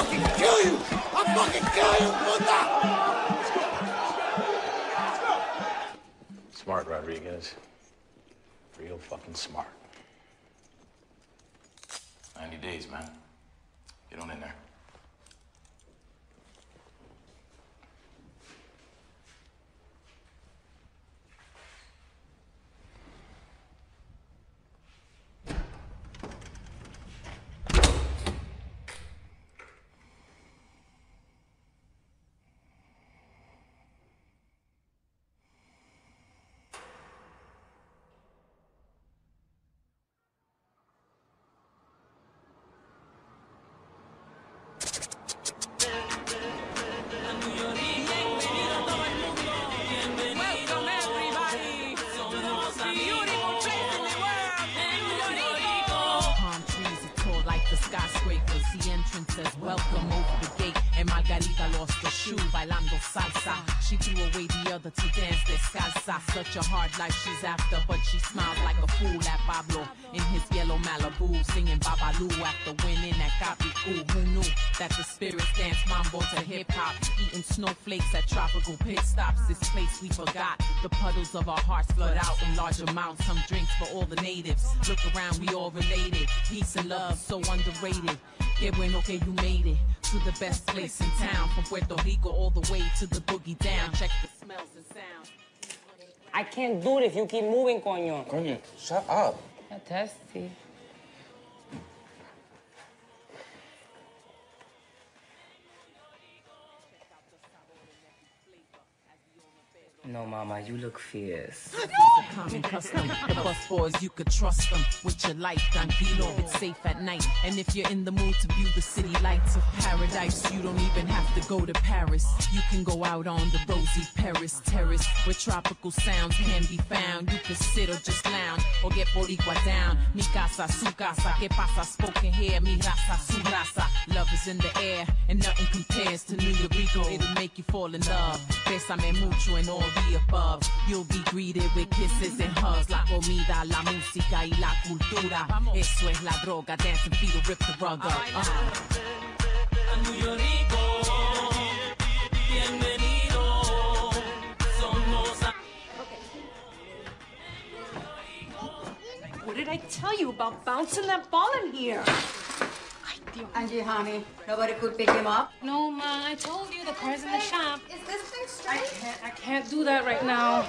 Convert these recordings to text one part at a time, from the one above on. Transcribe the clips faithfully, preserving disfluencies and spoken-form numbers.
fucking kill you! I'll fucking kill you, puta! Smart, Rodriguez. Real fucking smart. ninety days, man. Get on in there. Welcome over the gate, and Margarita lost her shoe, bailando salsa. She threw away the other to dance descalza. Such a hard life she's after, but she smiles like a fool at Pablo in his yellow Malibu, singing Babalu after winning at Capicu. Who knew that the spirits dance mambo to hip hop, eating snowflakes at tropical pit stops? This place we forgot. The puddles of our hearts flood out in large amounts. Some drinks for all the natives. Look around, we all related. Peace and love, so underrated. Que bueno que you made it to the best place in town. From Puerto Rico all the way to the boogie down. Check the smells and sounds. I can't do it if you keep moving, coño. Coño, shut up. A testy. No, Mama, you look fierce. It's a common custom. The bus boys, you could trust them. With your life, tranquilo, it's safe at night. And if you're in the mood to view the city lights of paradise, you don't even have to go to Paris. You can go out on the rosy Paris terrace, where tropical sounds can be found. You can sit or just lounge, or get boricua down. Mi casa, su casa, que pasa, spoken here. Mi raza, su raza. Love is in the air, and nothing compares to New Rico. It'll make you fall in love. Bésame mucho and all the above. You'll be greeted with kisses and hugs. La comida, la música y la cultura. Eso es la droga. Dancing feet will rip the rug up. Uh. What did I tell you about bouncing that ball in here? Angie, honey, nobody could pick him up? No, Ma, I told you the car's in the shop. Is this thing straight? I can't, I can't do that right now.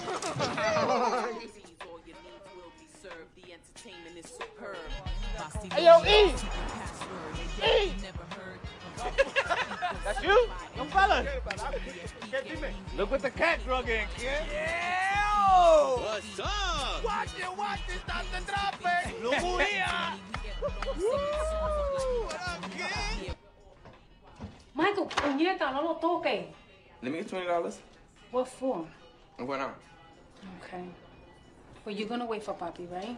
Hey, yo, E! E! That's you? Young fella. Look what the cat drug in, kid. Yeah! What's up? Watch it, watch it, stop the dropping. Lujuria. What up, kid? Michael, puñeta, no lo toque. Let me get twenty dollars. What for? What on? Okay. Well, you're gonna wait for Papi, right?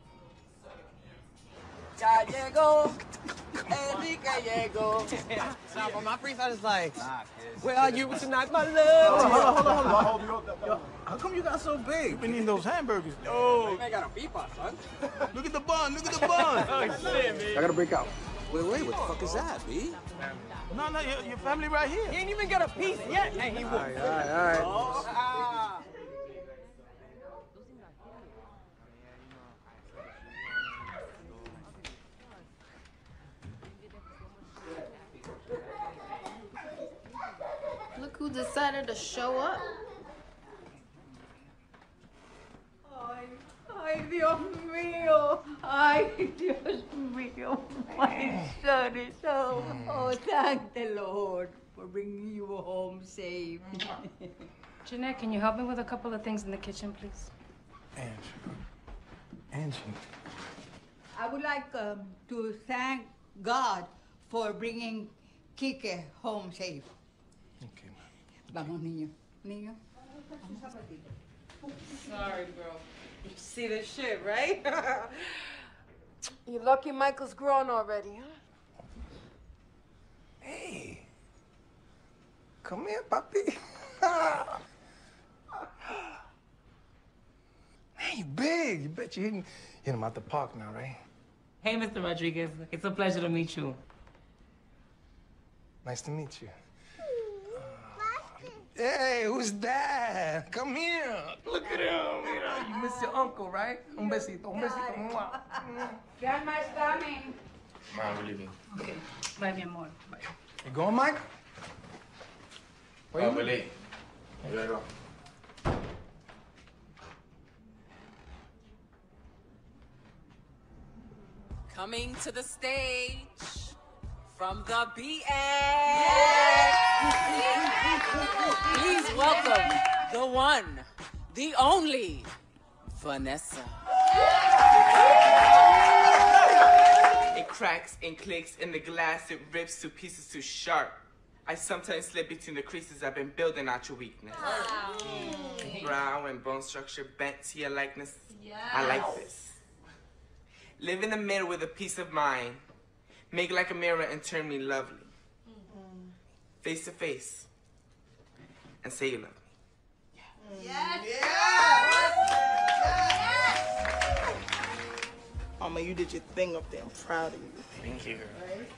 Ya llegó, Enrique llegó. Nah, but my freestyle is like, where are you tonight, my love? Hold on, hold on, hold on. Hold on. Yo, how come you got so big? You've been eating those hamburgers. Yo. I got a pipa, son. Look at the bun, look at the bun. Oh, shit, man. I gotta break out. Wait, wait, what the fuck is that, B? No, no, your, your family right here. He ain't even got a piece yet, and he will. All right, all right, all right. Oh, ah. Look who decided to show up. Ay, ay, Dios mío. Ay, Dios mío. My son is home. Oh, thank the Lord for bringing you home safe. Jeanette, can you help me with a couple of things in the kitchen, please? Angie. Angie. I would like um, to thank God for bringing Kike home safe. Okay, Vamos, niño. Niño. Sorry, bro. You see this shit, right? You're lucky Michael's grown already, huh? Hey. Come here, papi. Hey, you big. You bet you hit him, hit him out the park now, right? Hey, Mister Rodriguez. It's a pleasure to meet you. Nice to meet you. Hey, who's that? Come here. Look at him. Mira. You miss your uncle, right? Un besito, un besito. Mwah. Grandma's coming. Mom, we're leaving. Okay. Bye, mi amor. Bye. You going, Mike? Where Oh, you we're late. We gotta go. Coming to the stage from the B X. Please welcome the one, the only, Vanessa. It cracks and clicks in the glass, it rips to pieces too sharp. I sometimes slip between the creases I've been building out your weakness. Mm. Brow and bone structure bent to your likeness. Yes. I like this. Live in the middle with a peace of mind. Make like a mirror and turn me lovely. Mm-hmm. Face to face. And say you love me. Yes. Yes. Yes. Mama, you did your thing up there. I'm proud of you. Thank you. Right?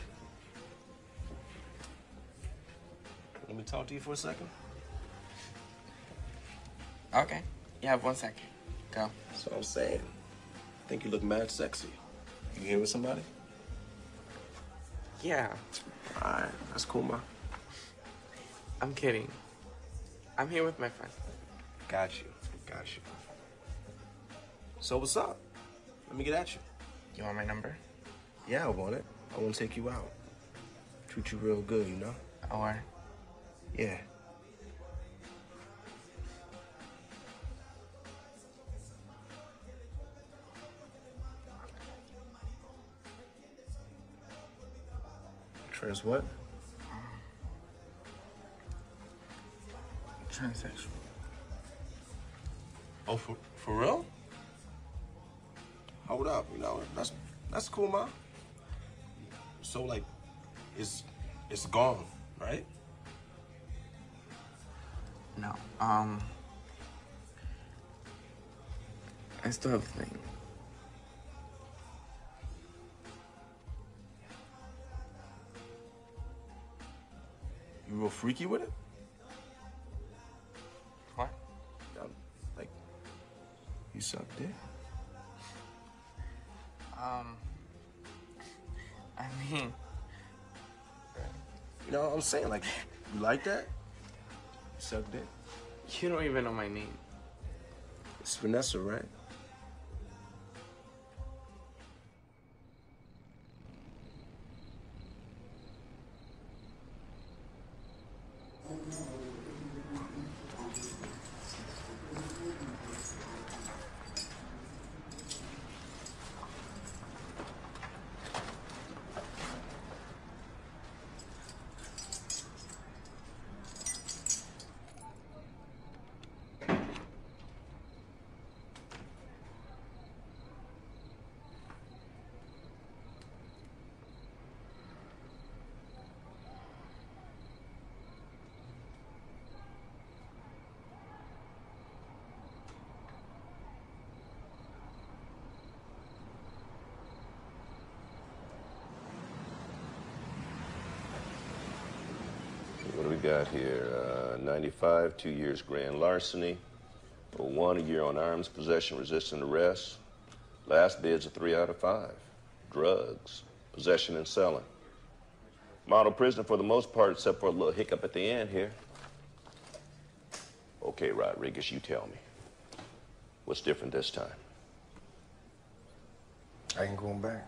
Let me talk to you for a second. Okay. You have one second. Go. That's what I'm saying. I think you look mad sexy. You here with somebody? Yeah. All right, that's cool, ma. I'm kidding. I'm here with my friend. Got you, got you. So what's up? Let me get at you. You want my number? Yeah, I want it. I want to take you out. Treat you real good, you know? Or? Yeah. Trans what? Transsexual. Oh, for, for real? Hold up, you know, that's that's cool, ma. So, like, it's it's gone, right? No. Um. I still have a thing. You real freaky with it? What? Um, like, you suck dick? Um. I mean. You know what I'm saying? Like, you like that? You suck dick? You don't even know my name. It's Vanessa, right? What do we got here? Uh, ninety-five, two years grand larceny. Oh one, a year on arms possession, resisting arrest. Last bid's a three out of five. Drugs, possession and selling. Model prisoner for the most part, except for a little hiccup at the end here. Okay, Rodriguez, you tell me. What's different this time? I ain't going back.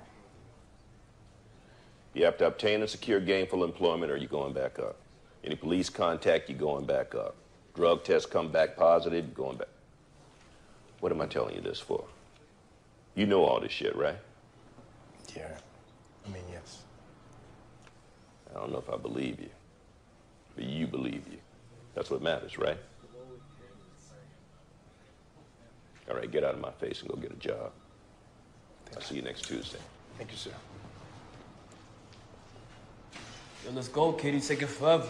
You have to obtain and secure gainful employment or you're going back up. Any police contact, you're going back up. Drug tests come back positive, you're going back. What am I telling you this for? You know all this shit, right? Yeah, I mean, yes. I don't know if I believe you, but you believe you. That's what matters, right? All right, get out of my face and go get a job. I'll see you next Tuesday. Thank you, sir. Yo, let's go, kid. It's taking forever.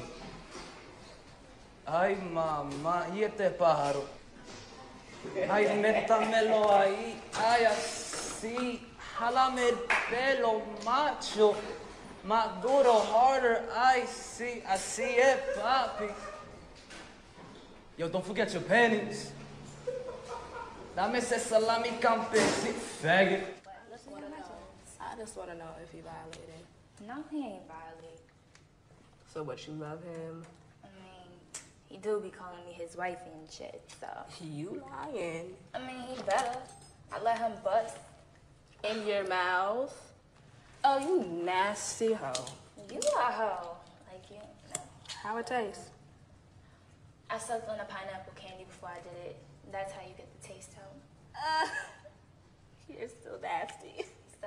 Ay, mamá, ¿y este pájaro? Ay, métamelo ahí. Ay, así. Jálame el pelo, macho. Más duro, harder, I see, I see it, papi. Yo, don't forget your pennies. Dame ese salami campesino, faggot. I just want to know if he violated. No, he ain't violated. So what, you love him? I mean, he do be calling me his wifey and shit, so. You lying. I mean, he better. I let him bust. In your mouth? Oh, you nasty hoe. You a hoe. Like you. No. How it taste? I sucked on a pineapple candy before I did it. That's how you get the taste out. Uh, you're still nasty. So?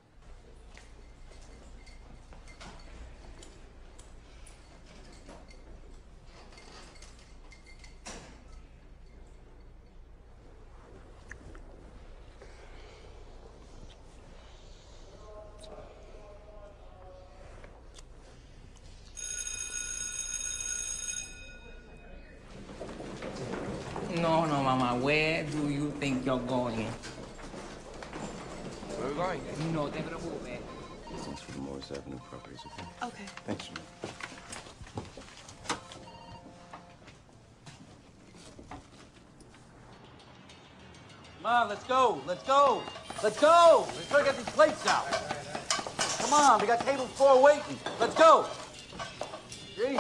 No, no, Mama. Where do you think you're going? Where are we going? No te preocupes. Thanks for the Morris Avenue properties, okay? Okay. Thanks, Jimmy. Come on, let's go. Let's go. Let's go. Let's try to get these plates out. Come on, we got table four waiting. Let's go. Jesus.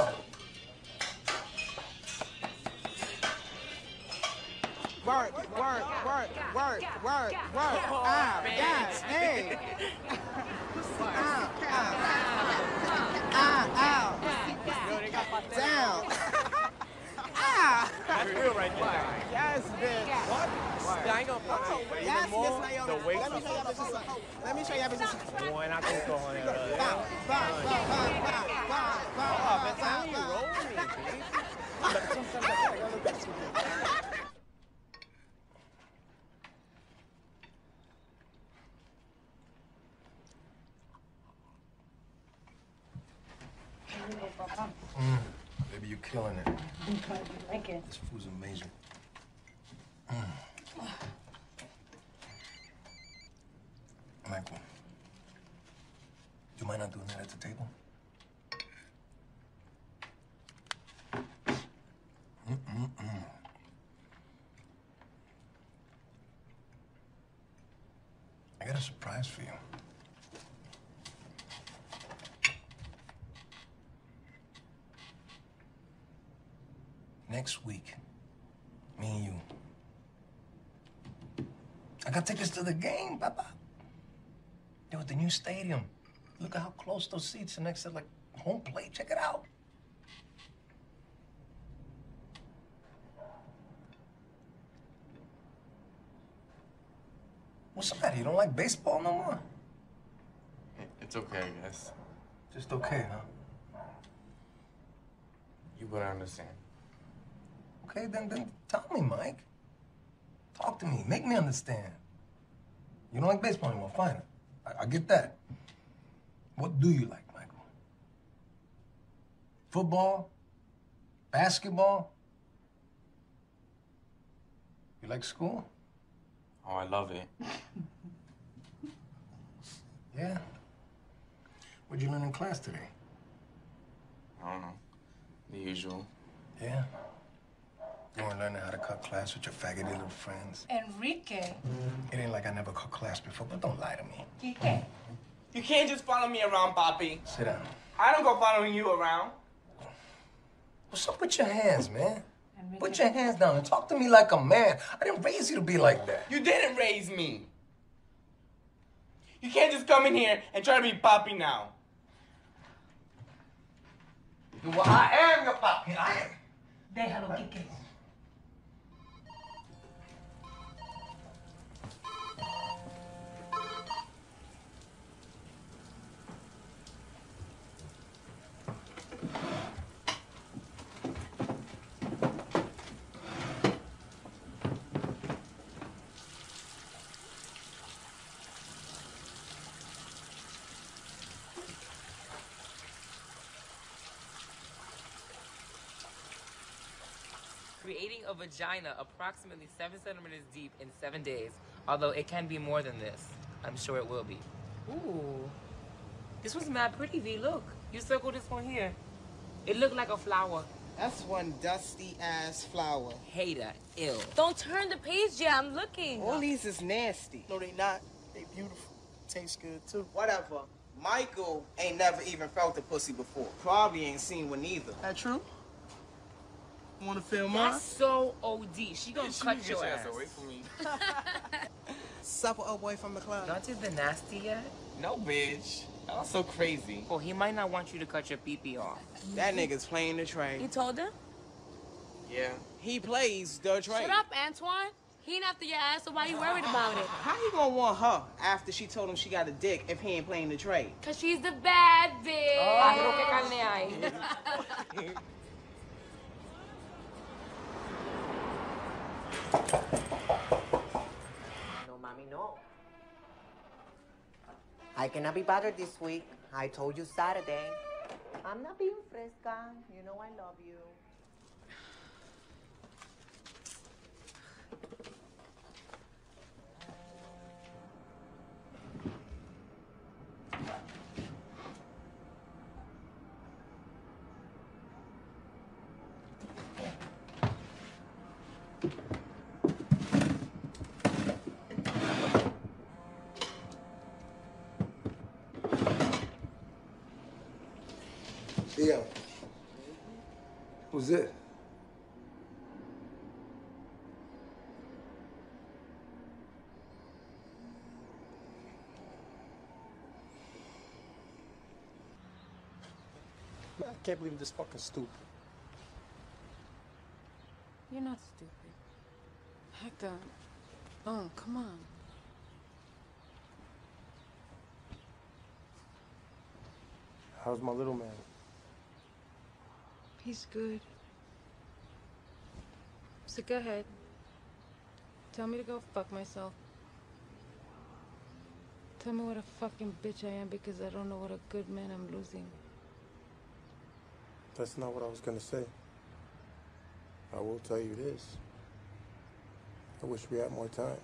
Work, work, work, work, work, work. Ah, yes, hey. Ow, ow, ow, ow. Down. Ah. That's real right there. Yes, bitch. What? Yeah, I ain't gonna put Oh, it. yes, Even more, Miss Naomi. the weight Let me show you how this is. Let me show you how this is. Buena cojones, brother. Bow, bow, bow, bow, bow, bow, Oh, bow, but tell me you bow. roll me, Mm, baby, you're killing it. Thank you. This food's amazing. Mm. Michael, do you mind not doing that at the table? Mm-mm-mm. I got a surprise for you. Next week, me and you. I got tickets to the game, Papa. Yo, at the new stadium. Look at how close those seats are next to, like, home plate. Check it out. What's the matter? You don't like baseball no more? It's okay, I guess. Just okay, huh? You better understand. Okay, then, then tell me, Mike. Talk to me. Make me understand. You don't like baseball anymore. Fine. I, I get that. What do you like, Michael? Football? Basketball? You like school? Oh, I love it. Yeah. What'd you learn in class today? I don't know. The usual. Yeah? You weren't learning how to cut class with your faggoty little friends? Enrique. It ain't like I never cut class before, but don't lie to me. Quique. You can't just follow me around, Papi. Sit down. I don't go following you around. What's up with your hands, man? Put your hands down and talk to me like a man. I didn't raise you to be like that. You didn't raise me. You can't just come in here and try to be Papi now. Well, I am your papi. I am. Déjalo, Quique. Creating a vagina approximately seven centimeters deep in seven days, although it can be more than this. I'm sure it will be. Ooh. This was mad pretty, V. Look. You circle this one here. It looked like a flower. That's one dusty ass flower. Hater. Ill. Don't turn the page, yeah, I'm looking. All these is nasty. No, they not. They beautiful. Tastes good, too. Whatever. Michael ain't never even felt a pussy before. Probably ain't seen one either. That true? Wanna feel mine? That's so O D. She gonna She cut get your your ass. ass away from me. Sup with old boy from the club? Not did the nasty yet? No, bitch. That was so crazy. Oh, he might not want you to cut your pee-pee off. That nigga's playing the trade. You told him? Yeah. He plays the trade. Shut up, Antoine. He ain't after your ass, so why you worried about it? How you gonna want her after she told him she got a dick if he ain't playing the trade? Cause she's the bad bitch. Ah, pero qué carne hay. No, mommy, no. I cannot be bothered this week. I told you Saturday. I'm not being fresca. You know I love you. Yeah. Who's it? Man, I can't believe I'm this fucking stupid. You're not stupid. Hector. Oh, come on. How's my little man? He's good. So go ahead. Tell me to go fuck myself. Tell me what a fucking bitch I am because I don't know what a good man I'm losing. That's not what I was gonna say. I will tell you this. I wish we had more time.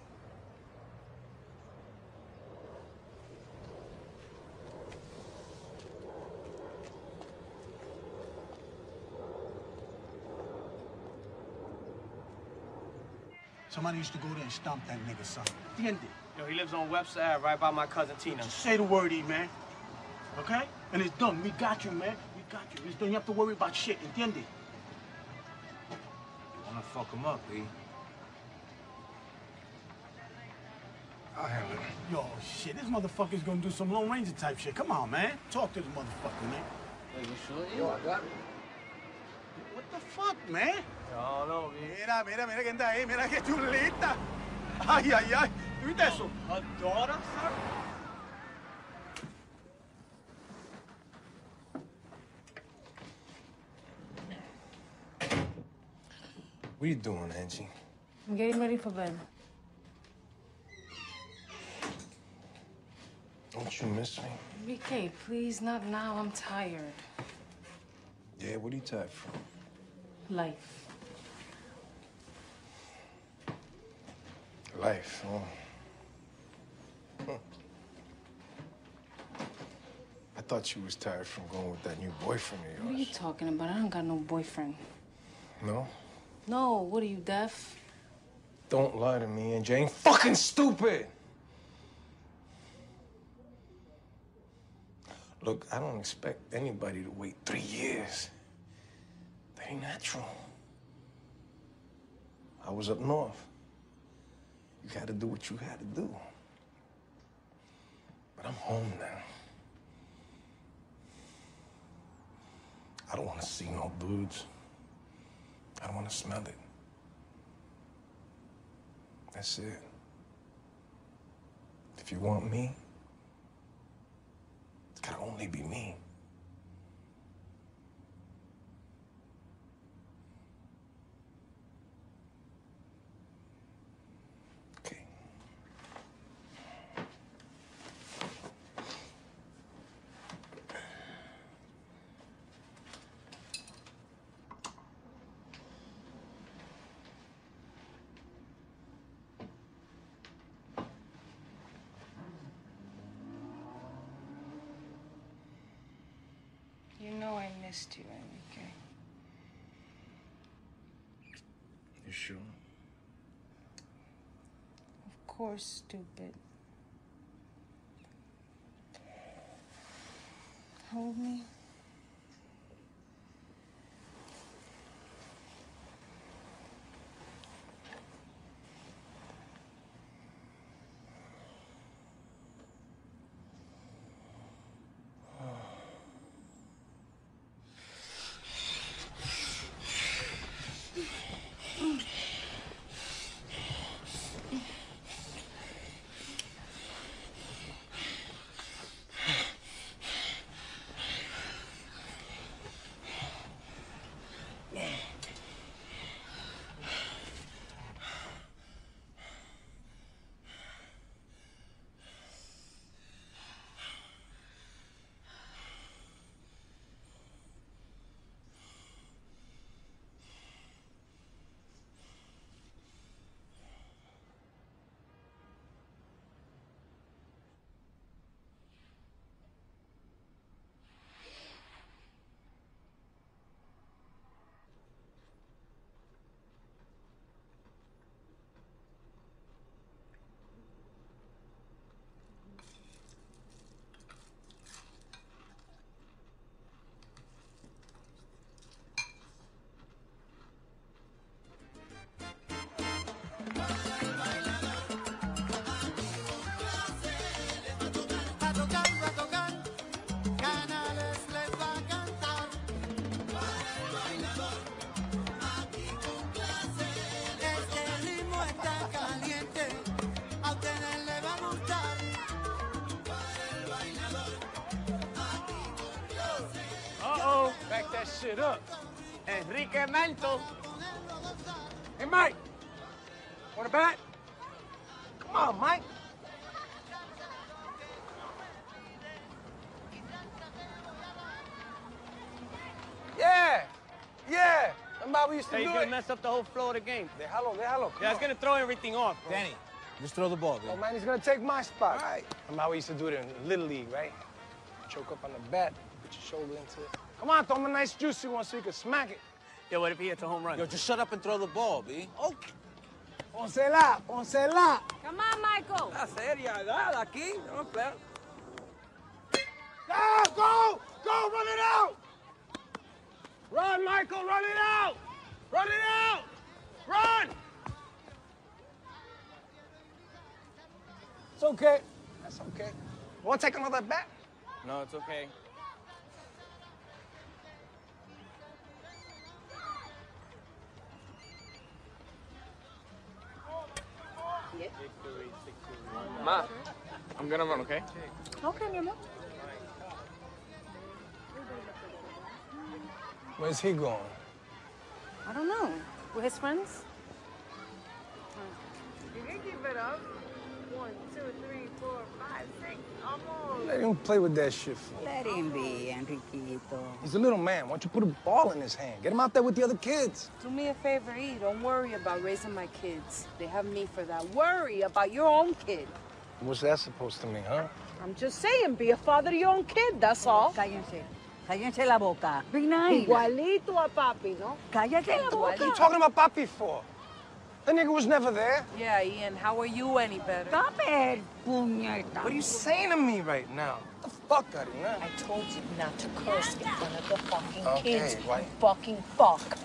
Somebody used to go there and stomp that nigga, son. Entiende? Yo, he lives on Webster Ave, right by my cousin Tina. Just say the word, E, man. Okay? And it's done. We got you, man. We got you. It's done. You have to worry about shit. Entiende? You wanna fuck him up, E? I'll handle it. Yo, shit, this motherfucker's gonna do some Lone Ranger type shit. Come on, man. Talk to this motherfucker, man. Wait, you sure? Yo, I got it. What the fuck, man? No, no, man. Mira, mira, mira quién está ahí. Mira qué chulita. Ay, ay, ay. ¿Viste eso? Her daughter, sir? What are you doing, Angie? I'm getting ready for bed. Don't you miss me? B K, please, not now. I'm tired. Yeah, what are you tired from? Life. Life, oh. Huh. I thought you was tired from going with that new boyfriend of yours. What are you talking about? I don't got no boyfriend. No? No, what are you, deaf? Don't lie to me, Angie. I ain't fucking stupid! Look, I don't expect anybody to wait three years. That ain't natural. I was up north. You had to do what you had to do. But I'm home now. I don't want to see no dudes. I don't want to smell it. That's it. If you want me, it's gotta only be me. missed you, Enrique. You sure? Of course, stupid. Hold me. Uh-oh, back that shit up. Enrique Mento. Hey, Mike. Want a bat? Come on, Mike. Yeah, yeah. Remember how we used to Hey, do you're it? gonna mess up the whole flow of the game. Déjalo, déjalo. Yeah, it's gonna throw everything off, bro. Danny, just throw the ball, dude. Oh, man, he's gonna take my spot. All right. Remember how we used to do it in Little League, right? Choke up on the bat, put your shoulder into it. Come on, throw him a nice juicy one so you can smack it. Yo, what if he hits a home run? Yo, just shut up and throw the ball, B. Okay. Poncela, poncela. Come on, Michael. La seriedad aquí, no play. Go, go, go, run it out. Run, Michael, run it out. Run it out. Run. It's okay. That's okay. Want to take another bat? No, it's okay. Ma, I'm gonna run, okay? Okay, mi amor. Where's he going? I don't know. With his friends? You can keep it up. One, two, three, four, five, six, almost. Let him play with that shit for. Let him be, Enriquito. He's a little man. Why don't you put a ball in his hand? Get him out there with the other kids. Do me a favor, E. Don't worry about raising my kids. They have me for that. Worry about your own kid. What's that supposed to mean, huh? I'm just saying, be a father to your own kid, that's all. Cállense. Cállense la boca. Be nice. Igualito a papi, ¿no? Cállate la What are you boca. talking about Papi for? That nigga was never there. Yeah, Ian, how are you any better? Stop it, puñeta. What are you saying to me right now? What the fuck, Karina? I told you not to curse in front of the fucking Okay, kids. why- You fucking fuck.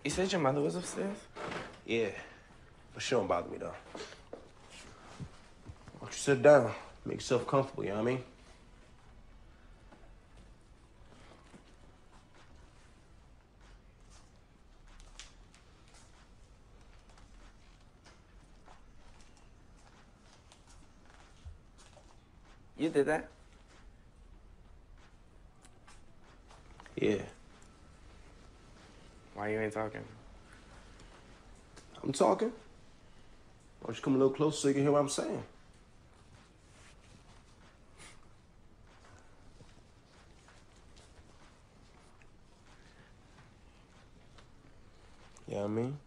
You said your mother was upstairs? Yeah, but she don't bother me, though. Why don't you sit down? Make yourself comfortable, you know what I mean? You did that? Yeah. Why you ain't talking? I'm talking. Why don't you come a little closer so you can hear what I'm saying? You know what I mean?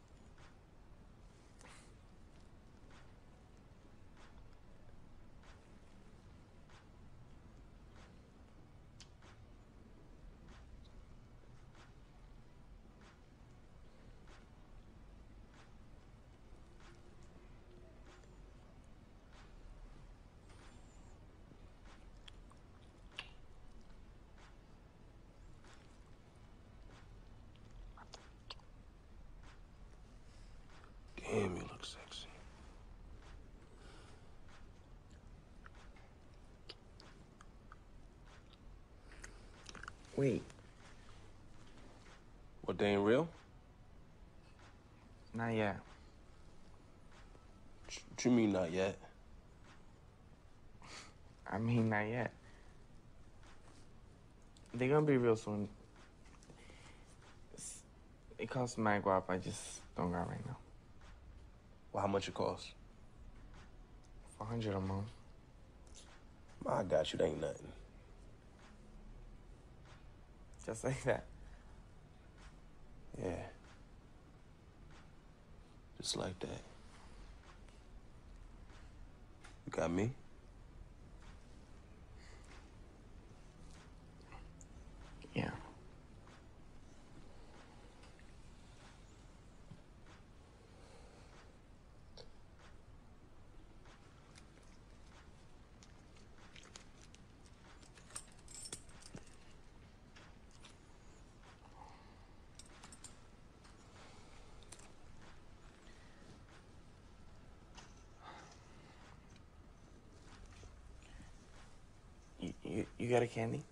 Damn, you look sexy. Wait. What, they ain't real? Not yet. What you mean, not yet? I mean, not yet. They're gonna be real soon. It's, it costs mad guap. I just don't got right now. Well, how much it costs? four hundred a month. I got you. That ain't nothing. Just like that. Yeah. Just like that. You got me? Yeah. You, you, you got a candy?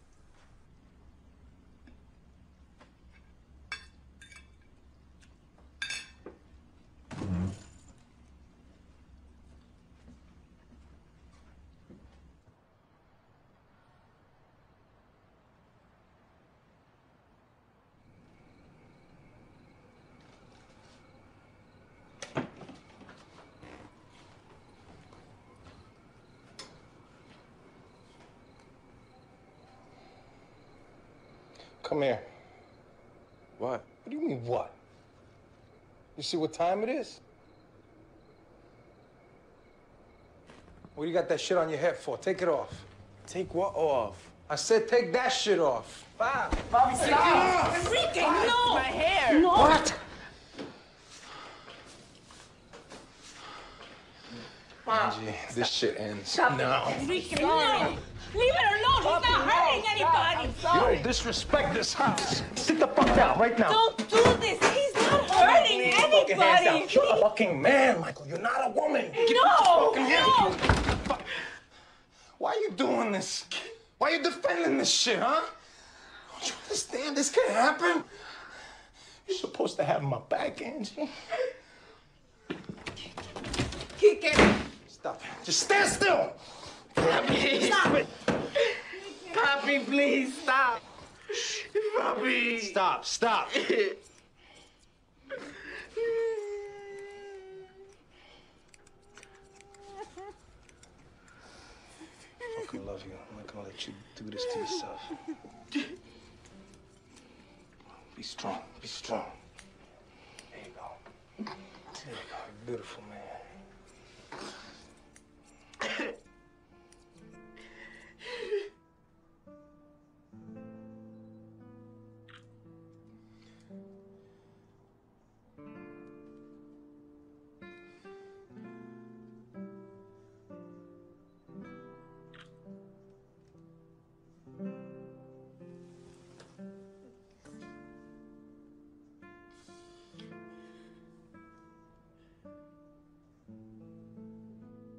Come here. What? What do you mean, what? You see what time it is? What do you got that shit on your head for? Take it off. Take what off? I said take that shit off. Bob! Bobby, take it off! Enrique, Bob, no! my hair! No! What? Angie, this shit ends Stop now. Enrique, no! Leave it alone! He's not hurting anybody! You don't disrespect this house. Sit the fuck down right now. Don't do this! He's not hurting anybody! You're a fucking man, Michael. You're not a woman. Get No! your fucking hands No! off. Why are you doing this? Why are you defending this shit, huh? Don't you understand? This can't happen. You're supposed to have my back, Angie. Kick it! Stop. Just stand still. Stop it! Papi, please, stop! Papi! Stop, stop. I fucking love you. I'm not gonna let you do this to yourself. Be strong. Be strong. There you go. There you go. Beautiful man.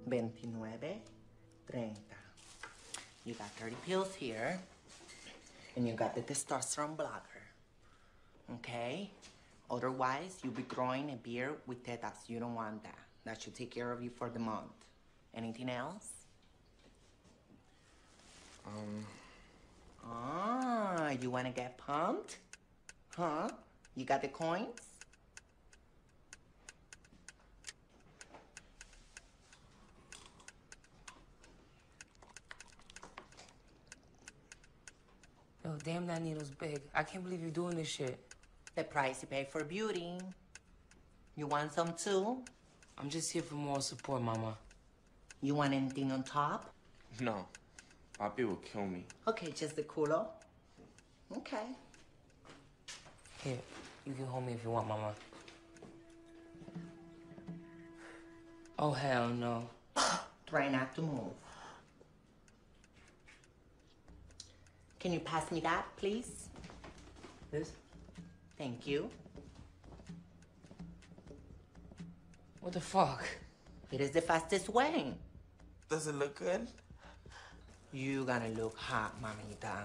twenty-nine, thirty. You got thirty pills here, and you got the testosterone blocker. Okay? Otherwise, you'll be growing a beard with tetas. You don't want that. That should take care of you for the month. Anything else? Um. Ah, you want to get pumped? Huh? You got the coins? Yo, damn, that needle's big. I can't believe you're doing this shit. The price you pay for beauty. You want some too? I'm just here for moral support, Mama. You want anything on top? No. Papi will kill me. Okay, just the culo. Okay. Here, you can hold me if you want, Mama. Oh, hell no. Try not to move. Can you pass me that, please? This? Thank you. What the fuck? It is the fastest way. Does it look good? You gonna look hot, mamita.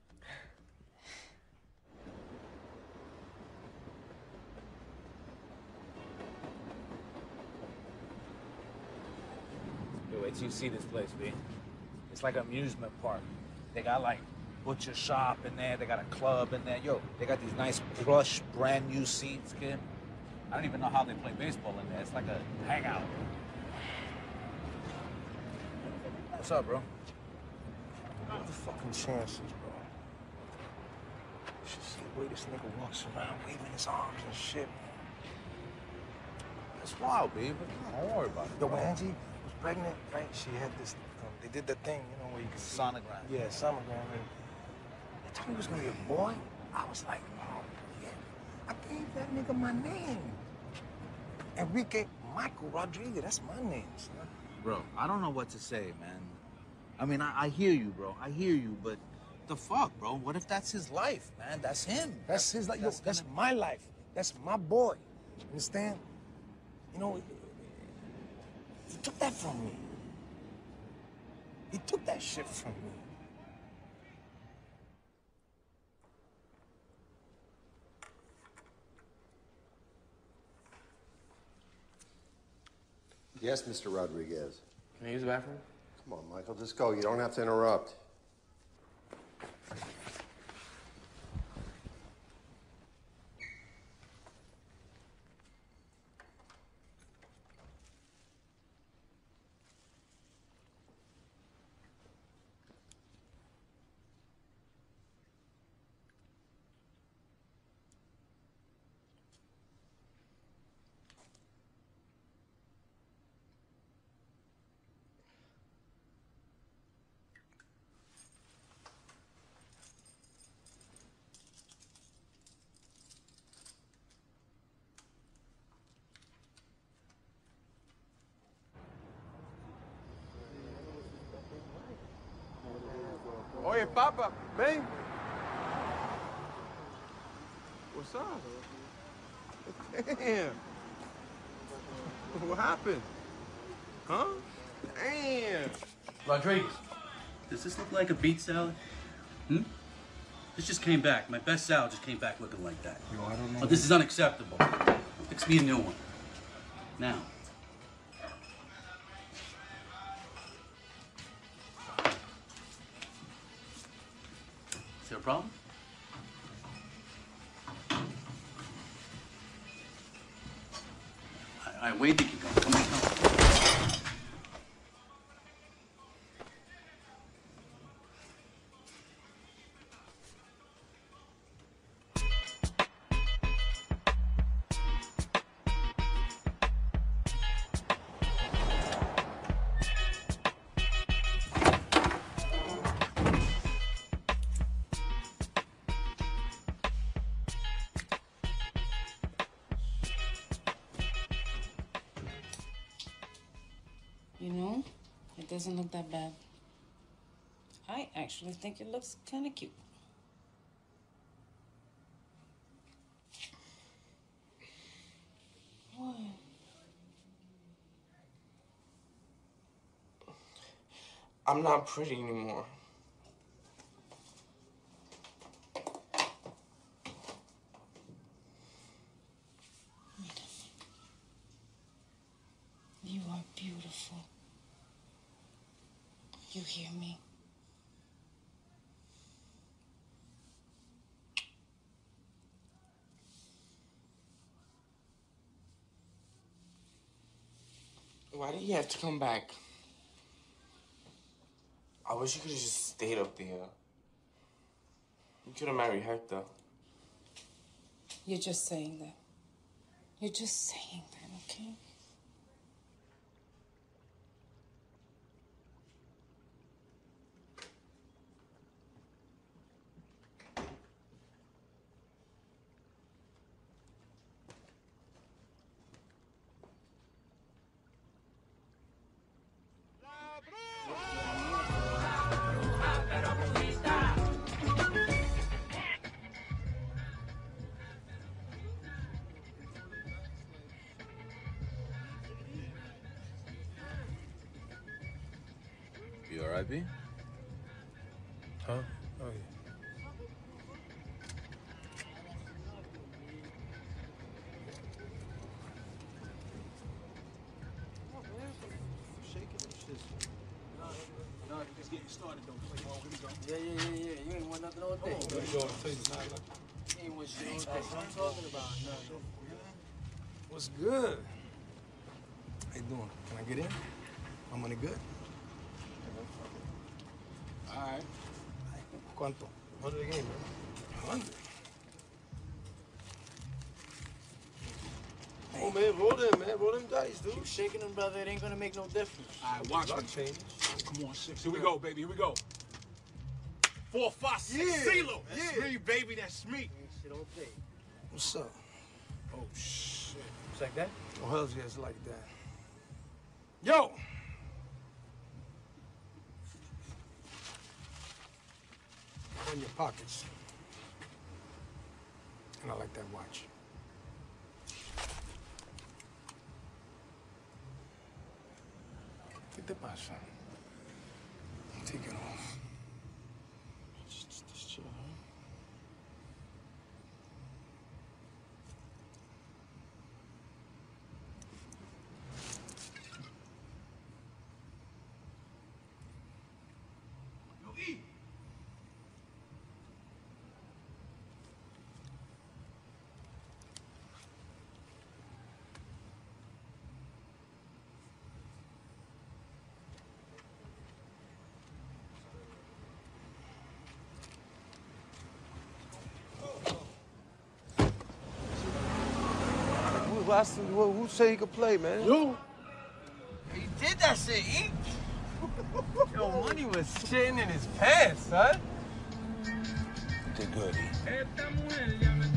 Yo, wait till you see this place, B. It's like an amusement park. They got like butcher shop in there. They got a club in there. Yo, they got these nice plush, brand new seats, kid. I don't even know how they play baseball in there. It's like a hangout. What's up, bro? What are the fucking chances, bro? You should see the way this nigga walks around, waving his arms and shit. It's wild, B, but don't worry about it. Yo, when Angie was pregnant, right, she had this, um, they did that thing, you know, where you could see. Sonogram. Yeah, sonogram. And they told me it was gonna be a boy. I was like, oh, yeah. I gave that nigga my name. Enrique Michael Rodriguez, that's my name, son. Bro, I don't know what to say, man. I mean, I, I hear you, bro. I hear you, but the fuck, bro? What if that's his life, man? That's him. That's his life. Yo, That's that's gonna- my life. That's my boy. Understand? You know, he took that from me. He took that shit from me. Yes, Mister Rodriguez. Can I use the bathroom? Come on, Michael, just go. You don't have to interrupt. Oye, Papa, ven. What's up? Damn. What happened? Huh? Damn. Rodriguez, does this look like a beet salad? Hmm? This just came back. My best salad just came back looking like that. Yo, I don't know. Oh, this is unacceptable. Fix me a new one. Now. Is there a problem? I, I wait till you go. Come on, come on. You know, it doesn't look that bad. I actually think it looks kind of cute. What? I'm not pretty anymore. You are beautiful. You hear me? Why did you have to come back? I wish you could have just stayed up there. You could have married Hector. You're just saying that. You're just saying that, okay? You all right, B? Huh? Oh, yeah. No, no, just getting started, though. Oh, here we go. Yeah, yeah, yeah, yeah. You ain't want nothing all day. There you go. Take the side. You ain't want shit all day. What I'm talking about. No, no. What's good? How you doing? Can I get in? My money good? All right. ¿Cuánto? Hundred again, man. Hundred. Oh, man, roll them, man. Roll them dice, dude. Keep shaking them, brother. It ain't gonna make no difference. All right, watch me. change. Come on, six. Here we go, baby. Here we go. Four, five, six. Yeah. CeeLo. That's Yeah. me, baby. That's me. Shit all day. What's up? Oh, shit. It's like that? Oh, hell yeah, it's like that. Yo! In your pockets. And I like that watch. ¿Qué te pasa? Take it off. Just, just chill, huh? Yo, E. Who, last, who, who said he could play, man? You? He did that shit, E. Yo, Money was shitting in his pants, son. Did good, E.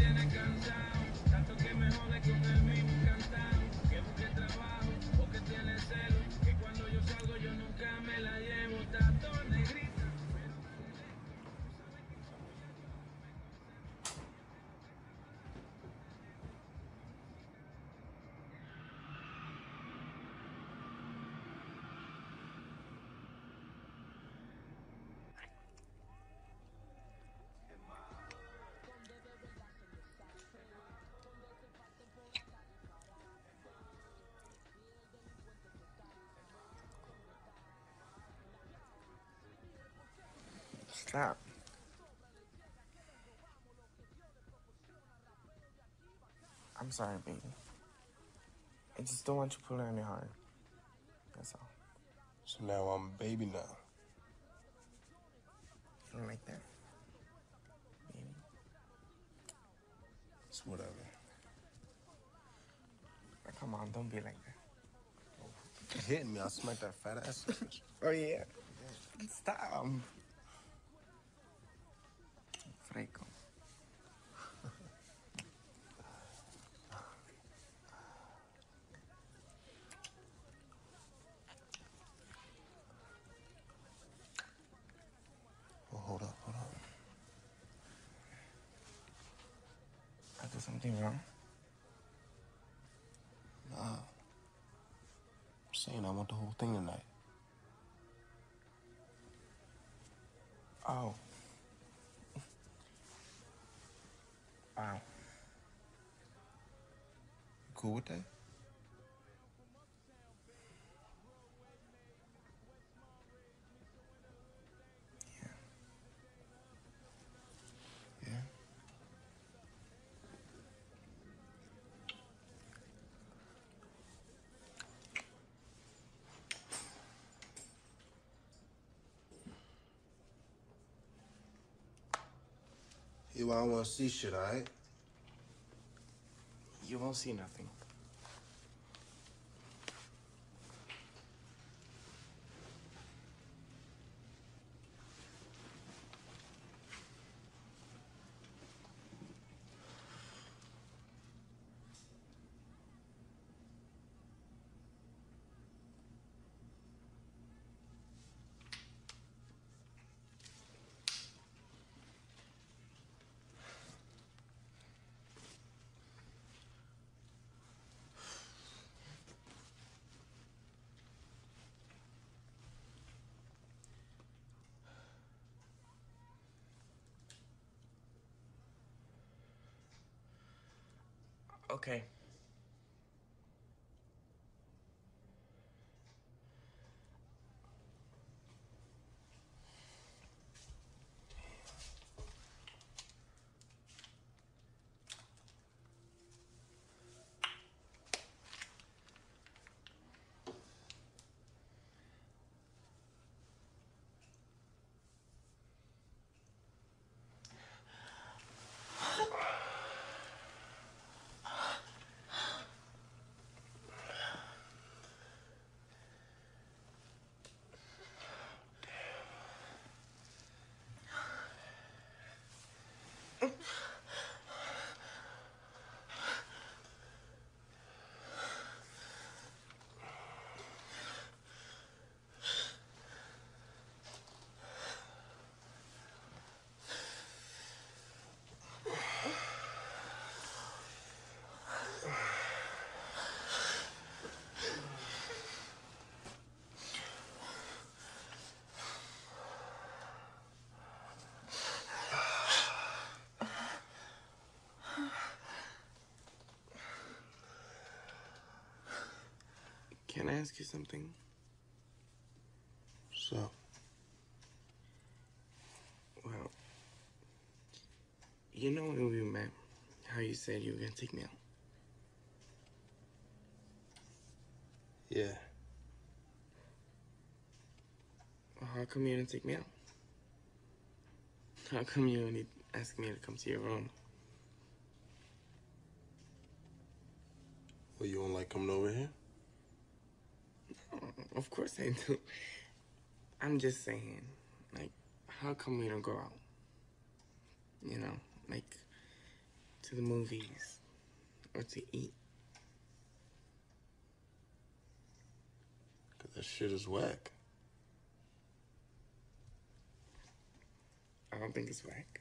Stop. I'm sorry, baby. I just don't want you pulling on your heart. That's all. So now I'm a baby now. Feeling like that? Baby. It's whatever. Come on, don't be like that. You're hitting me. I'll smack that fat ass. Oh, yeah. Stop. Freco. Oh, hold up, hold up. I did something wrong? Nah. I'm saying I want the whole thing tonight. Oh. Wow. You cool with that? You I don't want to see shit, all right? You won't see nothing. Okay. Can I ask you something? So, Well, you know when we met, how you said you were gonna take me out? yeah. Well, how come you didn't take me out? How come you only asked me to come to your room? Well, you don't like coming over here? Of course I do. I'm just saying, like, how come we don't go out? You know, like, to the movies or to eat? Cause that shit is whack. I don't think it's whack.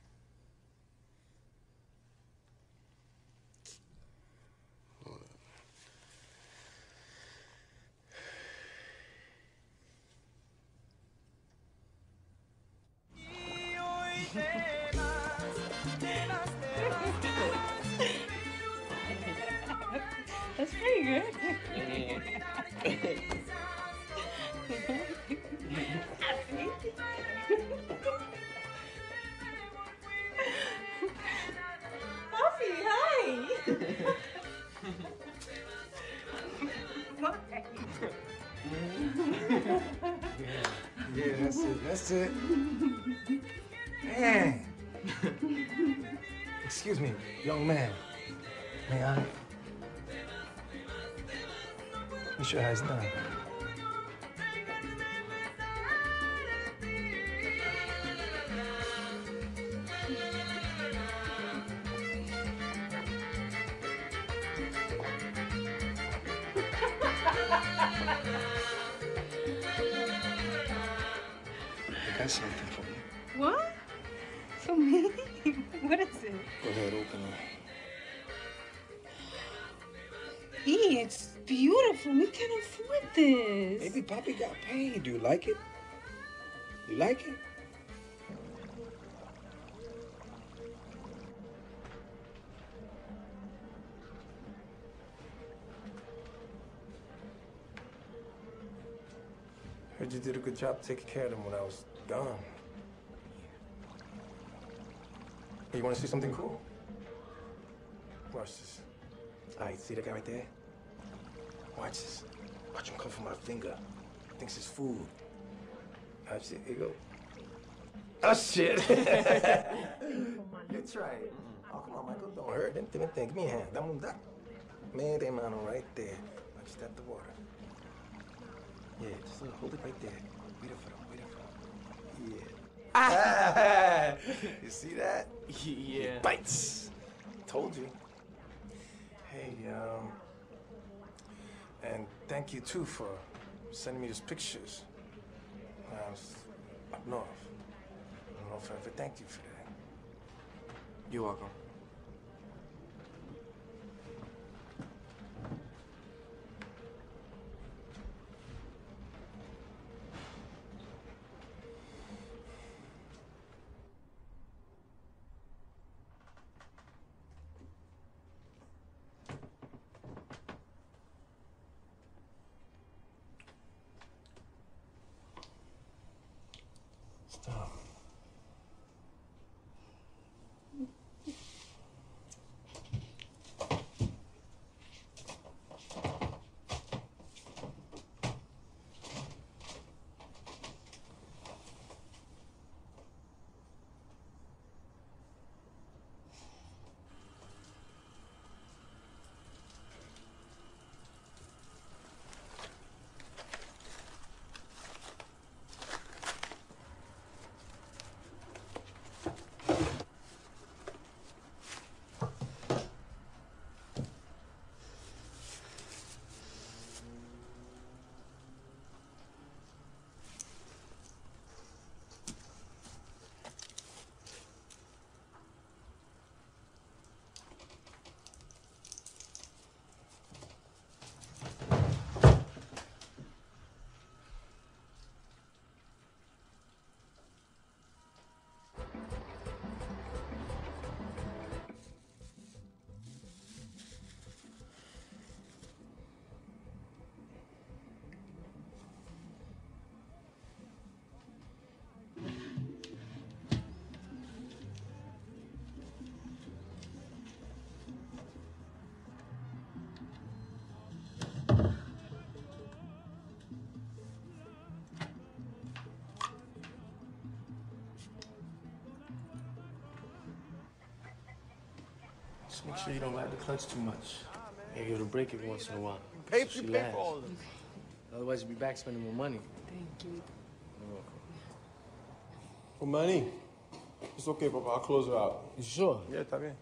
That's pretty good. Puffy, hi. Yeah, that's it. That's it. Man. Excuse me, young man. May I? You sure has done. I got something for you. What? For me? What is it? Go ahead, open it. E, it's beautiful. We can't afford this. Maybe Poppy got paid. Do you like it? You like it? Heard you did a good job taking care of them when I was gone. Hey, you want to see something cool? Watch this. All right, see that guy right there? Watch this. Watch him come for my finger. Thinks it's food. Oh, shit. Here you go. Oh, shit. You try it. Oh, come on, Michael. Don't hurt. Didn't, didn't think. Give me a hand. Dame un da. Mete mano right there. Watch that the water. Yeah, just uh, hold it right there. Wait it for them. Wait it for them. Yeah. Ah! You see that? Yeah. It bites. Told you. Hey, um, and thank you too for sending me these pictures when I was up north. I don't know if I ever thanked you for that. You're welcome. Stop. Just make sure you don't ride the clutch too much. Yeah, give it a break every once in a while. Pay, So you she pay lasts. for all of them. Otherwise, you'll be back spending more money. Thank you. You're welcome. Oh, Manny. It's okay, Papa. I'll close her out. You sure? Yeah, está bien.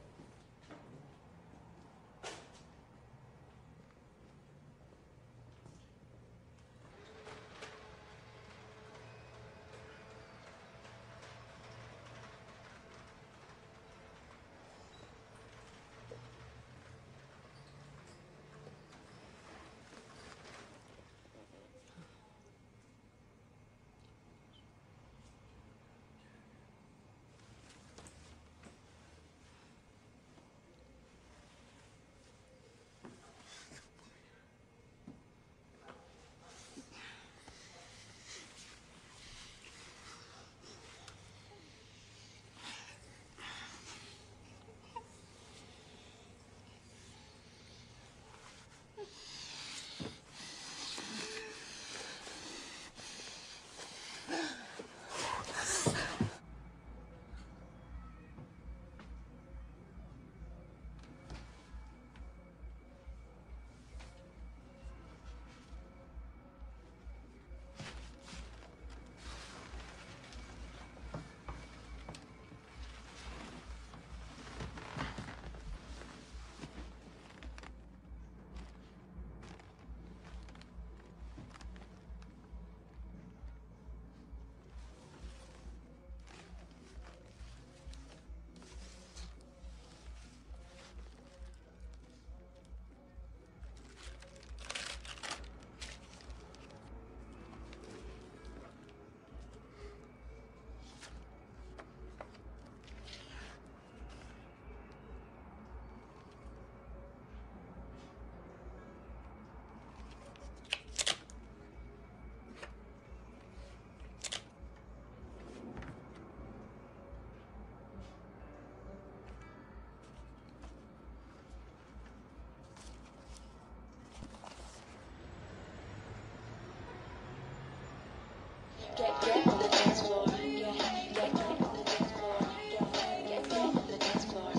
Get, get on the dance floor. Yeah, get, get on the dance floor. Yeah, get, get on the dance floor.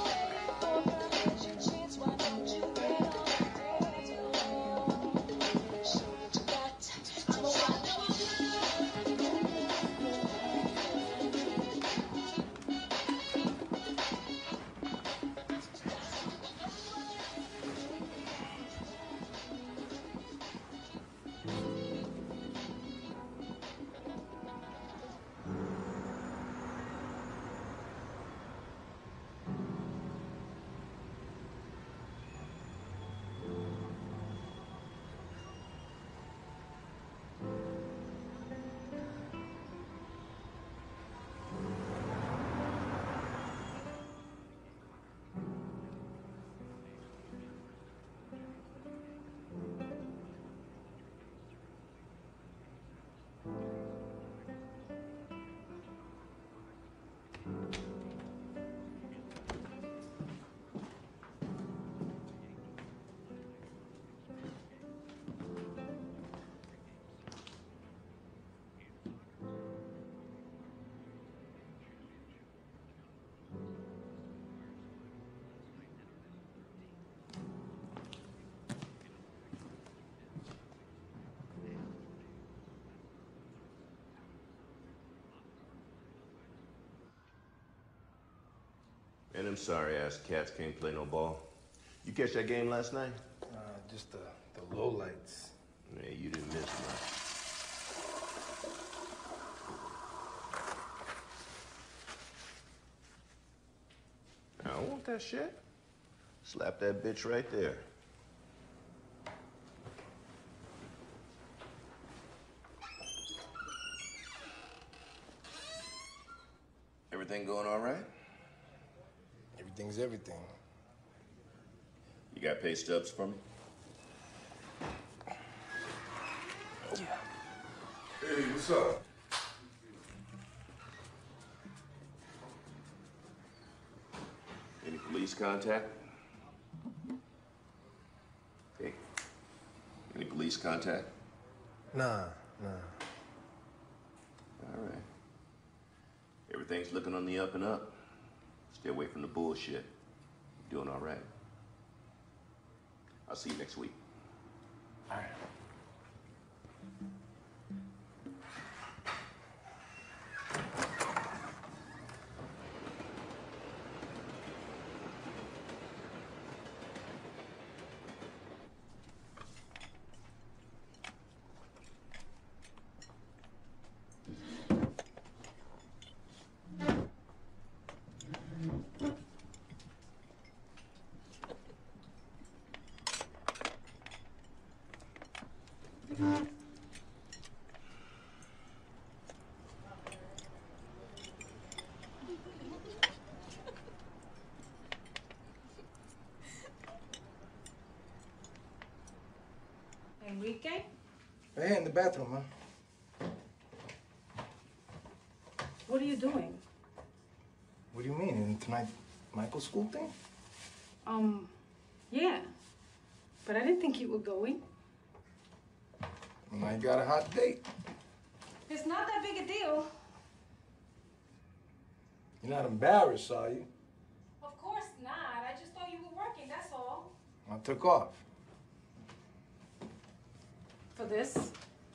Why don't you get on the dance floor? Show what you got. I'm a wild. And them sorry ass cats can't play no ball. You catch that game last night? Uh, just the, the low lights. Yeah, you didn't miss much. I don't want that shit. Slap that bitch right there. Everything going all right? Everything's everything. You got pay stubs for me? Yeah. Hey, what's up? Any police contact? Hey, any police contact? Nah, nah. All right. Everything's looking on the up and up. Stay away from the bullshit. You're doing all right. I'll see you next week. All right. Enrique? Hey, in the bathroom, man. What are you doing? What do you mean? Isn't tonight Michael's school thing? Um, yeah. But I didn't think you were going. Well, now you got a hot date. It's not that big a deal. You're not embarrassed, are you? Of course not. I just thought you were working, that's all. I took off. For this?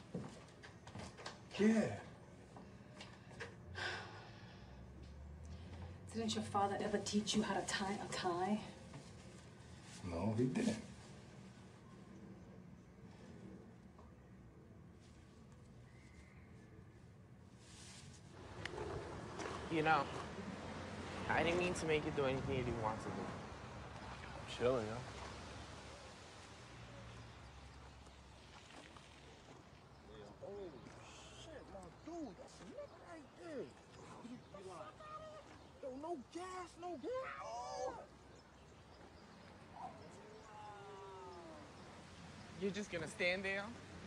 Yeah. Didn't your father ever teach you how to tie a tie? No, he didn't. You know, I didn't mean to make you do anything you didn't want to do. I'm chilling, yo. No gas, no gas. You're just gonna stand there?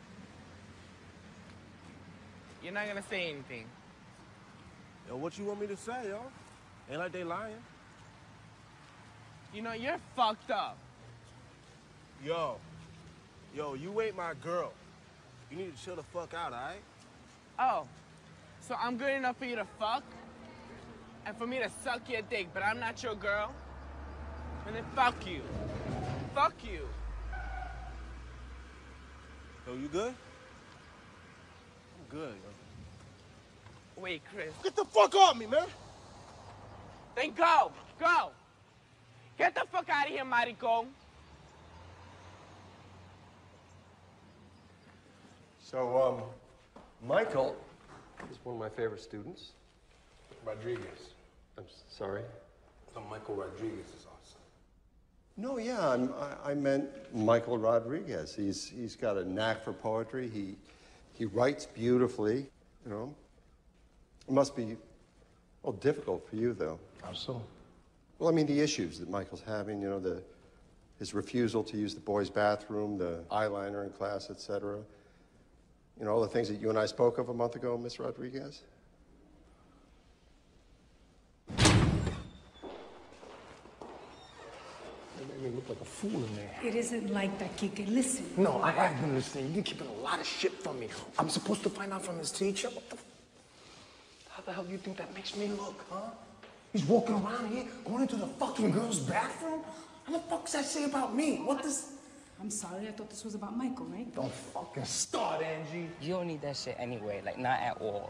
You're not gonna say anything. Yo, what you want me to say, yo? Ain't like they lying. You know, you're fucked up. Yo, yo, you ain't my girl. You need to chill the fuck out, all right? Oh, so I'm good enough for you to fuck? And for me to suck your dick, but I'm not your girl? And then fuck you. Fuck you. Yo, you good? I'm good, yo. Wait, Chris. Get the fuck off me, man! Then go, go. Get the fuck out of here, maricón. So, um, Michael is one of my favorite students. Rodriguez. I'm s- sorry? So Michael Rodriguez is awesome. No, yeah, I'm, I, I meant Michael Rodriguez. He's he's got a knack for poetry. He he writes beautifully. You know, it must be well difficult for you though. How so? Well, I mean the issues that Michael's having. You know, the his refusal to use the boys' bathroom, the eyeliner in class, et cetera. You know, all the things that you and I spoke of a month ago, Miss Rodriguez. It made me look like a fool in there. It isn't like that, Kike. Listen. No, I have been listening. You've been keeping a lot of shit from me. I'm supposed to find out from his teacher? What the f- How the hell do you think that makes me look, huh? He's walking around here, going into the fucking girl's bathroom? What the fuck does that say about me? What does... I'm sorry, I thought this was about Michael, right? Don't fucking start, Angie. You don't need that shit anyway, like, not at all.